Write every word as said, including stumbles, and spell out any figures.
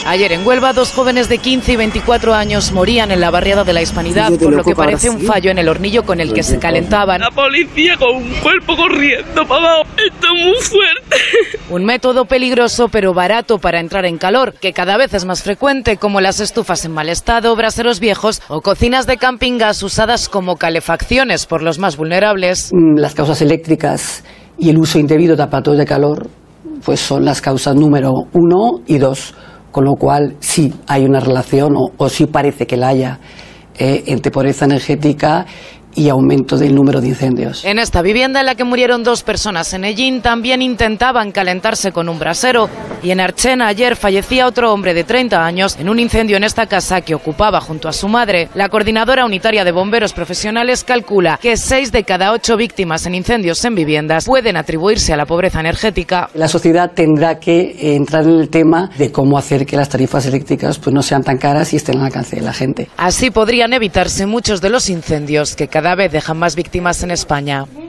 Ayer en Huelva, dos jóvenes de quince y veinticuatro años morían en la barriada de la Hispanidad, por lo que parece un fallo en el hornillo con el que se calentaban. La policía con un cuerpo corriendo para abajo. Está muy fuerte. Un método peligroso pero barato para entrar en calor, que cada vez es más frecuente, como las estufas en mal estado, braseros viejos o cocinas de camping gas usadas como calefacciones por los más vulnerables. Las causas eléctricas y el uso indebido de aparatos de calor pues son las causas número uno y dos, con lo cual sí hay una relación o, o sí parece que la haya eh, entre pobreza energética y aumento del número de incendios. En esta vivienda en la que murieron dos personas en Ellín también intentaban calentarse con un brasero, y en Archena ayer fallecía otro hombre de treinta años en un incendio en esta casa que ocupaba junto a su madre. La Coordinadora Unitaria de Bomberos Profesionales calcula que seis de cada ocho víctimas en incendios en viviendas pueden atribuirse a la pobreza energética. La sociedad tendrá que entrar en el tema de cómo hacer que las tarifas eléctricas pues no sean tan caras y estén al alcance de la gente. Así podrían evitarse muchos de los incendios que cada Cada vez dejan más víctimas en España.